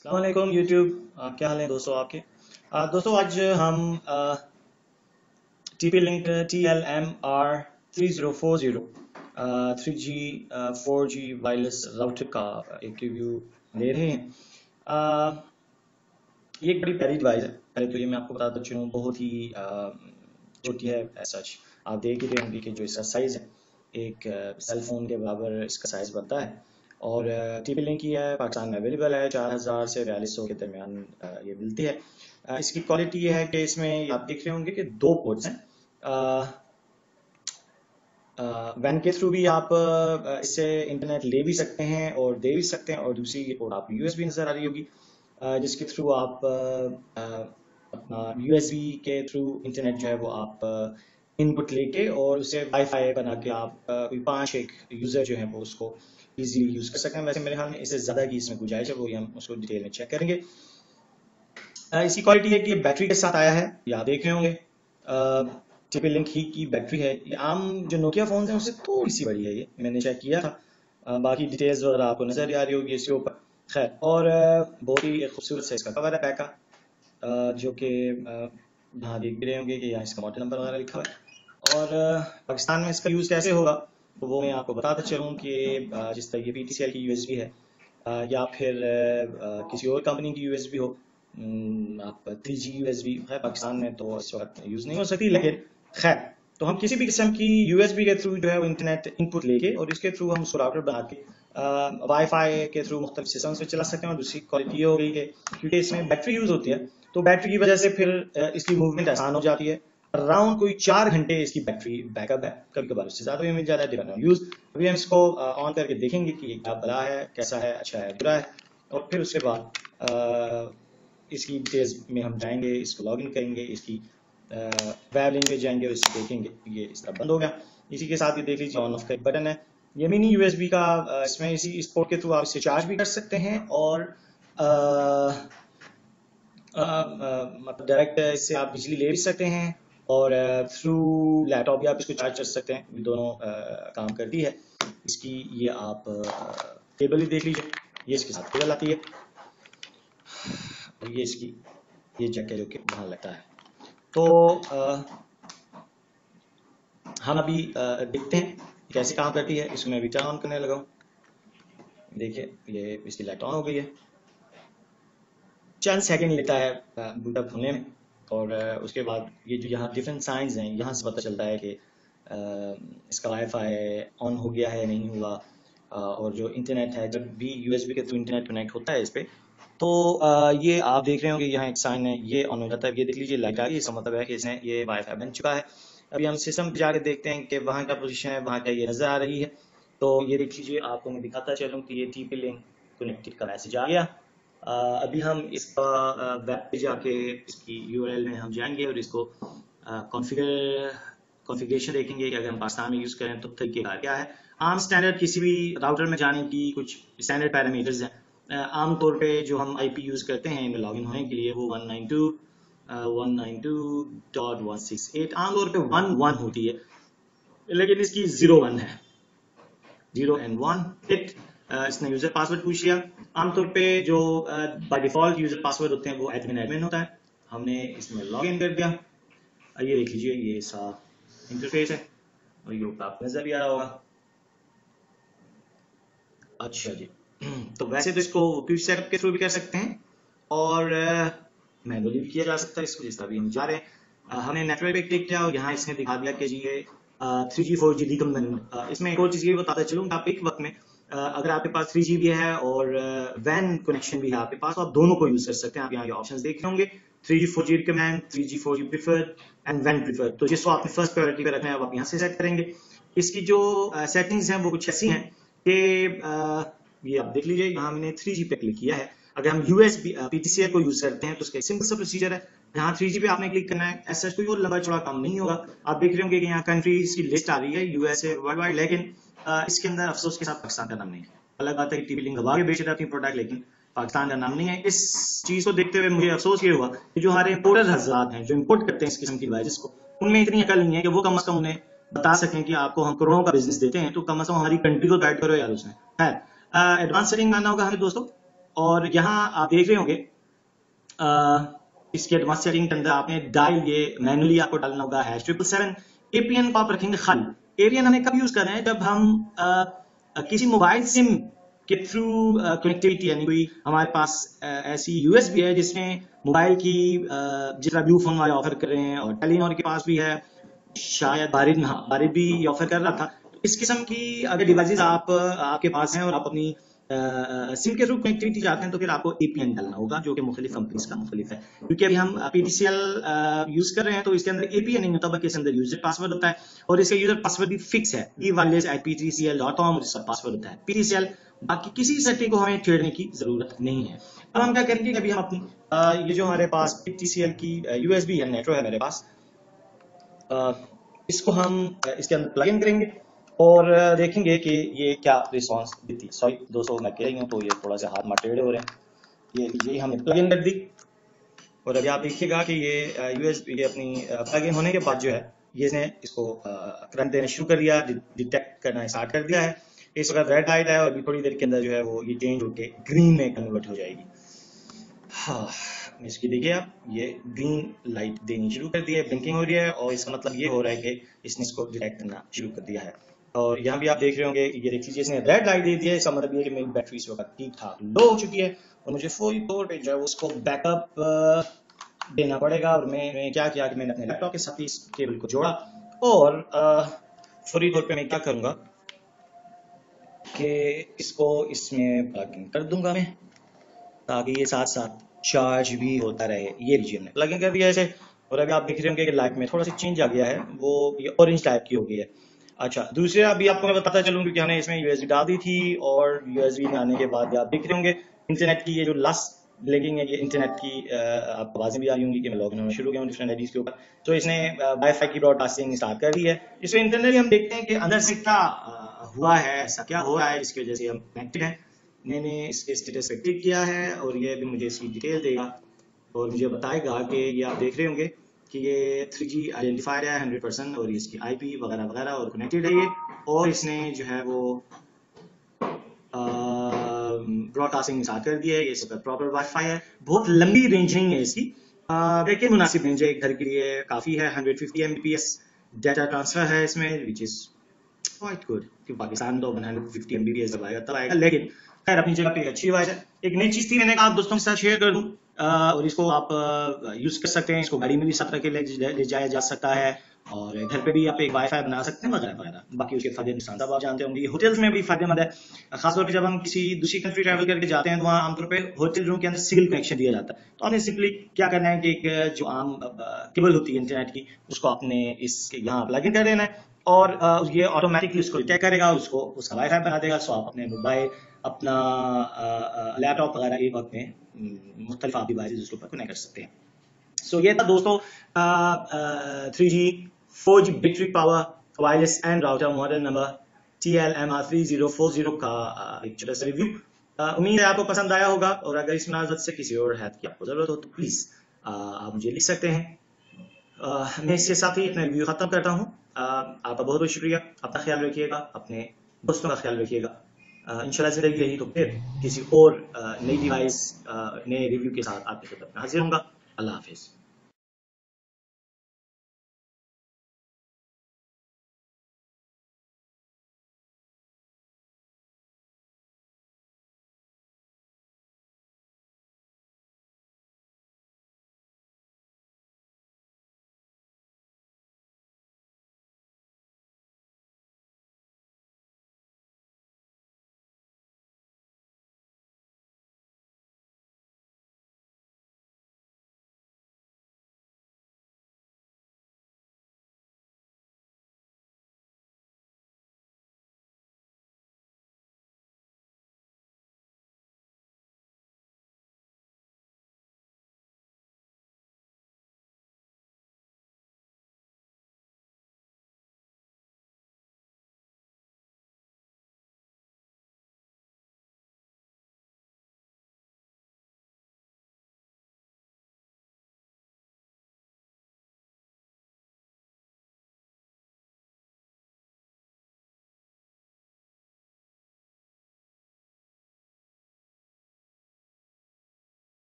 अस्सलाम वालेकुम यूट्यूब। क्या हाल है दोस्तों आपके। दोस्तों आज हम TP link TLMR3040 3G 4G wireless router का एक रिव्यू ले रहे हैं। ये एक बड़ी प्यारी डिवाइस है। पहले तो ये मैं आपको बताता चलूँ, बहुत ही छोटी है एज सच। आप देख ही रहे होंगे कि जो इसका साइज़ है एक सेल फोन के बराबर इसका साइज़ बनता है। और TP लिंक की है, पाकिस्तान में अवेलेबल है। 4000 से 4200 के दरमियान ये मिलती है। इसकी क्वालिटी ये है कि इसमें आप देख रहे होंगे कि 2 पोर्ट्स हैं। वैन के थ्रू भी आप इससे इंटरनेट ले भी सकते हैं और दे भी सकते हैं, और दूसरी पोर्ट आपको USB नज़र आ रही होगी, जिसके थ्रू आप अपना USB के थ्रू इंटरनेट जो है वो आप इनपुट लेके और उसे वाईफाई बना के आप कोई 5-6 यूज़र जो है वो उसको इजीली यूज़ कर सकते हैं। वैसे मेरे ख्याल में इससे ज़्यादा की इसमें गुंजाइश है, वो हम उसको डिटेल में चेक करेंगे। इसकी क्वालिटी है कि बैटरी के साथ आया है, ये आप देख रहे होंगे। TP लिंक ही की बैटरी है। ये आम जो नोकिया फ़ोन है उससे थोड़ी सी बड़ी है, ये मैंने चेक किया था। बाकी डिटेल्स वगैरह आपको नज़र आ रही होगी इसके ऊपर। खैर, और बहुत ही खूबसूरत से इसका कवर है पैक का, जो कि यहाँ देख भी रहे होंगे कि यहाँ इसका मॉडल नंबर वगैरह लिखा हुआ है। और पाकिस्तान में इसका यूज़ कैसे होगा तो वो मैं आपको बताता चलूँ कि जिस तरह ये PTCL की USB है, या फिर किसी और कंपनी की USB हो, आप 3G USB है पाकिस्तान में तो इस वक्त यूज़ नहीं हो सकती, लेकिन खैर तो हम किसी भी किस्म की USB के थ्रू जो है वो इंटरनेट इनपुट लेके और इसके थ्रू हम उसको राउटर बना के वाईफाई के थ्रू मुख्तलिफ सिस्टम से चला सकते हैं। और दूसरी क्वालिटी ये हो गई कि क्योंकि इसमें बैटरी यूज़ होती है तो बैटरी की वजह से फिर इसकी मूवमेंट आसान हो जाती है। अराउंड कोई 4 घंटे इसकी बैटरी बैकअप है, कभी कभार उससे ज़्यादा भी मिल जाता है, डिपेंड ऑन यूज़। अभी हम इसको ऑन करके देखेंगे कि ये क्या भला है, कैसा है, अच्छा है, बुरा है, और फिर उसके बाद इसकी डिटेल्स में हम जाएंगे, इसको लॉगिन करेंगे, इसकी वेब लिंक पे जाएंगे और इसको देखेंगे ये इस तरह बंद हो गया। इसी के साथ ये देख लीजिए ऑन ऑफ का एक बटन है। ये मिनी USB का इसमें इस पोर्ट के थ्रू आप इसे चार्ज भी कर सकते हैं और मतलब डायरेक्ट इससे आप बिजली ले भी सकते हैं और थ्रू लैपटॉप भी आप इसको चार्ज कर सकते हैं। ये दोनों काम करती है। इसकी ये आप केबल भी देख लीजिए, ये इसके साथ केबल आती है और ये इसकी ये जैक है जो कि वहाँ लगता है। तो हम अभी देखते हैं कैसे काम करती है। इसको मैं अभी टर्न ऑन करने लगा हूँ। देखिए ये इसकी लाइट ऑन हो गई है। चंद सेकंड लेता है बूटअप होने में, और उसके बाद ये जो यहाँ डिफरेंट साइंस हैं यहाँ से पता चलता है कि इसका वाईफाई ऑन हो गया है नहीं हुआ। और जो इंटरनेट है, जब भी USB के थ्रू इंटरनेट कनेक्ट होता है इस पर, तो ये आप देख रहे होंगे यहाँ एक साइन है, ये ऑन हो जाता है। ये देख लीजिए लाइट आ गई, इसका मतलब है कि इसने ये वाईफाई बन चुका है। अभी हम सिस्टम पे जाके देखते हैं कि वहाँ का पोजीशन है, वहाँ का ये नज़र आ रही है। तो ये देख लीजिए, आपको मैं दिखाता चलूँ कि ये TP लिंक कनेक्टेड का मैसेज आ गया। अभी हम इसका वेब पे जाके इसकी URL में हम जाएंगे और इसको कॉन्फ़िगरेशन देखेंगे कि अगर हम पाकिस्तान में यूज़ करें तो तरीकेकार क्या है। आम स्टैंडर्ड किसी भी राउटर में जाने की कुछ स्टैंडर्ड पैरामीटर्स हैं। आम तौर पे जो हम IP यूज़ करते हैं इनमें लॉगिन होने के लिए, वो 192.168 आम तौर पे 1 होती है, लेकिन इसकी 0-1 है, 0 and 1 हिट। इसने यूज़र पासवर्ड पूछ लिया। आमतौर पे जो बाय डिफ़ॉल्ट यूज़र पासवर्ड होते हैं वो एडमिन होता है। हमने इसमें लॉगिन कर दिया। ये देख लीजिए, ये सा इंटरफेस है और ये आपको नज़र भी आ रहा होगा। अच्छा जी, तो वैसे तो इसको क्विक सेटअप के थ्रू भी कर सकते हैं और मैनुअली भी किया जा सकता है इसको, जिस तरह भी हम जा रहे हैं। हमने नेटवर्क पे क्लिक किया और यहाँ इसने दिखा दिया कि जी ये 3G 4G रिकमेंड। इसमें एक और चीज़ ये बताता चलूँ कि आप एक वक्त में अगर आपके पास 3G भी है और वैन कनेक्शन भी है आपके पास, तो आप दोनों को यूज़ कर सकते हैं। आप यहाँ ये ऑप्शंस देख रहे होंगे, 3G 4G recommend, 3G 4G preferred and वैन प्रीफर्ड। तो जिसको आपने फर्स्ट प्रायोरिटी पे रखना है आप यहाँ से सेट करेंगे। इसकी जो सेटिंग्स हैं वो कुछ ऐसी हैं कि ये आप देख लीजिए, यहाँ मैंने 3G पे क्लिक किया है। अगर हम USB PTCL को यूज़ करते हैं तो उसका सिंपल सा प्रोसीजर है, यहाँ 3G पे आपने क्लिक करना है। ऐसा कोई और लंबा चौड़ा काम नहीं होगा। आप देख रहे होंगे कि यहाँ कंट्रीज की लिस्ट आ रही है, USA वर्ल्ड वाइड, लेकिन इसके अंदर अफसोस के साथ पाकिस्तान का नाम नहीं है। अलग बात है कि TP लिंक दबा के बेच रहा है अपनी प्रोडक्ट, लेकिन पाकिस्तान का नाम नहीं है। इस चीज़ को देखते हुए मुझे अफसोस ये हुआ कि जो हमारे इम्पोर्टर हजरात हैं जो इम्पोर्ट करते हैं इस किस्म की डिवाइसेस को, उनमें इतनी अकल नहीं है कि वो कम अज कम उन्हें बता सकें कि आपको हम करोड़ों का बिजनेस देते हैं तो कम अज कम हमारी कंट्री को गाइड करो यार। उसमें है एडवांस सेटिंग करना होगा हमें दोस्तों। और यहाँ आप देख रहे होंगे इसके एडवांस सेटिंग के अंदर आपने डायल ये मैनुअली आपको डालना होगा #777। एपीएन को आप रखेंगे खाली। एपीएन हमें कब यूज कर रहे हैं, जब हम किसी मोबाइल सिम के थ्रू कनेक्टिविटी, यानी कोई हमारे पास ऐसी यूएसबी है जिसमें मोबाइल की जितना ब्लू फोन वाले ऑफर कर रहे हैं, और टेलीनॉर के पास भी है, शायद बारिद भी ऑफर कर रहा था। तो इस किस्म की अगर डिवाइसेस आपके पास हैं और आप अपनी सिम के थ्रू कनेक्टिविटी चाहते हैं, तो फिर आपको एपीएन डालना होगा, जो कि मुख्तलिफ कंपनीज का मुख्तलिफ है। क्योंकि अभी हम पीटीसीएल यूज कर रहे हैं, तो इसके अंदर एपीएन नहीं होता, बल्कि इसके अंदर यूजर पासवर्ड होता है, और इसका यूजर पासवर्ड भी फिक्स है, e-wireless@ptcl.com, और इसका पासवर्ड होता है पीटीसीएल। बाकी किसी सेटिंग को हमें छेड़ने की जरूरत नहीं है। अब हम क्या करेंगे, अभी हम अपनी ये जो हमारे पास पीटीसीएल की यूएसबी या नेटवर्क है मेरे पास, इसको हम इसके अंदर प्लग इन करेंगे और देखेंगे कि ये क्या रिस्पांस देती है। सॉरी दोस्तों, मैं कह रही हूँ तो ये थोड़ा सा हाथ टेढ़े हो रहे हैं। ये हमने प्लग इन कर दी, और अभी आप देखिएगा कि ये यूएसबी अपनी प्लग इन होने के बाद जो है, ये इसने इसको करंट देना शुरू कर दिया, डिटेक्ट करना स्टार्ट कर दिया है। इस वक्त रेड लाइट है, और अभी थोड़ी देर के अंदर जो है वो ये चेंज होके ग्रीन में कन्वर्ट हो जाएगी। हाँ, इसकी देखिए आप, ये ग्रीन लाइट देनी शुरू कर दी है, ब्लिंकिंग हो रही है, और इसका मतलब ये हो रहा है कि इसने इसको डिटेक्ट करना शुरू कर दिया है। और यहाँ भी आप देख रहे होंगे, ये देख लीजिए, इसने रेड लाइट दे दी है। इसका मतलब ये कि मेरी बैटरी इस वक्त ठीक ठाक लो हो चुकी है, और मुझे फौरी तौर पे जो है उसको बैकअप देना पड़ेगा। और मैंने क्या किया कि मैंने अपने लैपटॉप के साथ इस केबल को जोड़ा, और फौरी तौर पे मैं क्या करूँगा कि इसको इसमें प्लग इन कर दूंगा मैं, ताकि ये साथ साथ चार्ज भी होता रहे। ये लीजिए, हमने प्लग इन कर दिया ऐसे, और अभी आप देख रहे होंगे कि लाइट में थोड़ा सा चेंज आ गया है, वो ये ऑरेंज टाइप की हो गई है। अच्छा, दूसरे अभी आपको मैं बताता चलूँ, क्योंकि हमने इसमें यूएसबी डाल दी थी, और यूएसबी में आने के बाद आप देख रहे होंगे इंटरनेट की ये जो लास्ट ब्लिंकिंग है, ये इंटरनेट की आपको आवाज़ें भी आ रही होंगी कि मैं लॉगिन होना शुरू किया हूँ डिफरेंट आईडीज के ऊपर। तो इसने वाईफाई की ब्रॉडकास्टिंग स्टार्ट कर दी है। इसमें इंटरनली हम देखते हैं कि अंदर से क्या हुआ है, ऐसा क्या हो रहा है जिसकी वजह से हम कनेक्टेड है। मैंने इसके स्टेटस पे क्लिक किया है, और ये भी मुझे इसकी डिटेल देगा, और मुझे बताएगा कि ये आप देख रहे होंगे कि ये 3G आइडेंटिफाइड है 100%, और इसकी IP वगैरह वगैरह और कनेक्टेड है ये, और इसने जो है वो ब्रॉडकास्टिंग स्टार्ट कर दी है। ये इसका प्रॉपर वाईफाई है, बहुत लंबी रेंज नहीं है इसकी, लेकिन मुनासिब रेंज है, एक घर के लिए काफ़ी है। 150 Mbps डाटा ट्रांसफर है इसमें, विच इज़ क्वाइट गुड। कि पाकिस्तान तो 150 Mbps दबाएगा तब आएगा, लेकिन खैर अपनी जगह पे अच्छी डिवाइस है। एक नई चीज़ थी, मैंने कहा आप दोस्तों के साथ शेयर कर दूं, और इसको आप यूज़ कर सकते हैं। इसको गाड़ी में भी साथ रख के ले जाया जा सकता है, और घर पे भी आप एक वाईफाई बना सकते हैं वगैरह वगैरह। बाकी उसके फायदे नुकसान आप जानते होंगे। होटल्स में भी फायदेमंद है, खासतौर पर जब हम किसी दूसरी कंट्री ट्रैवल करके जाते हैं, तो वहाँ आमतौर पर होटल रूम के अंदर सिंगल कनेक्शन दिया जाता है। तो आपने सिंपली क्या करना है कि एक जो आम केबल होती है इंटरनेट की, उसको आपने इसके यहाँ प्लग इन कर देना है, और ये ऑटोमेटिकली उसको क्या करेगा, उसको उसका वाईफाई बना देगा। सो आप अपने मोबाइल, अपना लैपटॉप वगैरह एक वक्त में मुख्तलिफ आप डिवाइसेस उसके ऊपर कनेक्ट कर सकते हैं। सो ये था दोस्तों 3G 4G battery power wireless and router model number TLMR3040 का एक छोटा सा रिव्यू। उम्मीद है आपको पसंद आया होगा, और अगर इस मुनाज़त से किसी और हैत की आपको ज़रूरत हो तो प्लीज़ आप मुझे लिख सकते हैं। मैं इसके साथ ही अपना रिव्यू ख़त्म करता हूँ। आपका बहुत बहुत शुक्रिया। अपना ख्याल रखिएगा, अपने दोस्तों का ख्याल रखिएगा। इंशाल्लाह ज़िंदगी रही तो फिर किसी और नई डिवाइस नए रिव्यू के साथ आपके खिदमत में हाजिर होऊंगा। अल्लाह हाफिज़।